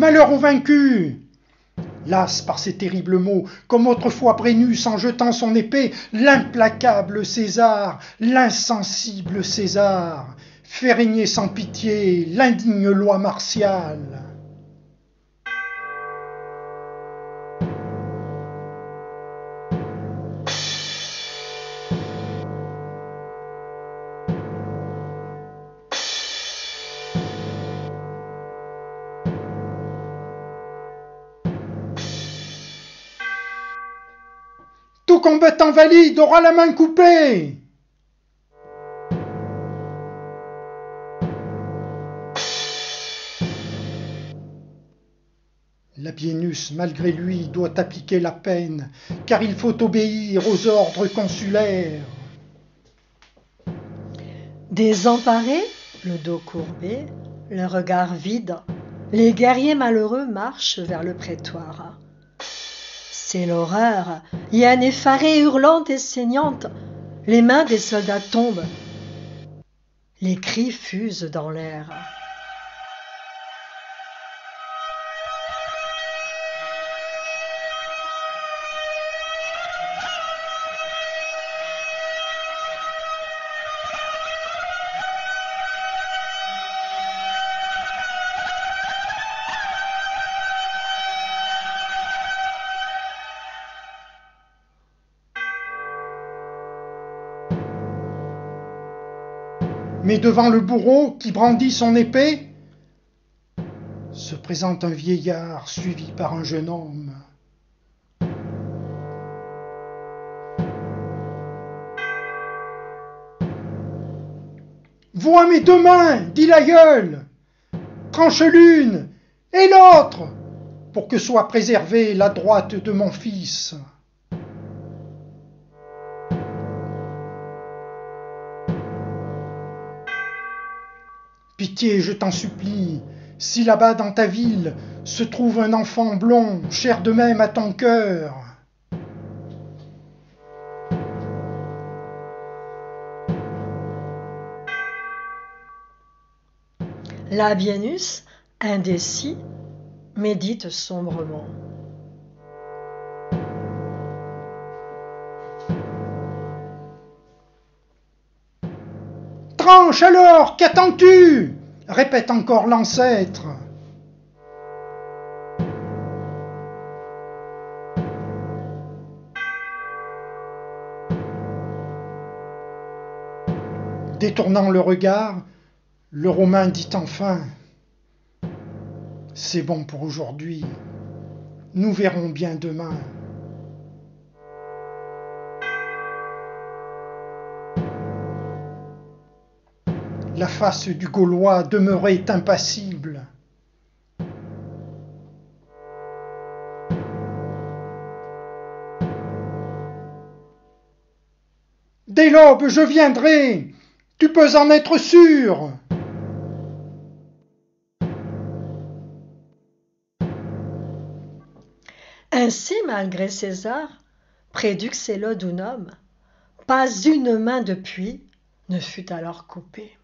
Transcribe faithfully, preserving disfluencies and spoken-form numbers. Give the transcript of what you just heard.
malheur aux vaincus! Las par ces terribles mots, comme autrefois Brennus en jetant son épée, l'implacable César, l'insensible César, fait régner sans pitié l'indigne loi martiale. Tout combattant valide aura la main coupée. Labienus, malgré lui, doit appliquer la peine, car il faut obéir aux ordres consulaires. Désemparés, le dos courbé, le regard vide, les guerriers malheureux marchent vers le prétoire. C'est l'horreur, hyène effarée, hurlante et saignante, les mains des soldats tombent, les cris fusent dans l'air. Mais devant le bourreau qui brandit son épée, se présente un vieillard suivi par un jeune homme. Vois mes deux mains, dit l'aïeul, tranche l'une et l'autre, pour que soit préservée la droite de mon fils. Pitié, je t'en supplie, si là-bas dans ta ville se trouve un enfant blond, cher de même à ton cœur. Labienus, indécis, médite sombrement. Tranche alors, qu'attends-tu? Répète encore l'ancêtre. Détournant le regard, le Romain dit enfin: c'est bon pour aujourd'hui, nous verrons bien demain. La face du Gaulois demeurait impassible. Dès l'aube, je viendrai, tu peux en être sûr. Ainsi, malgré César, prédux Célodunum, pas une main depuis ne fut alors coupée.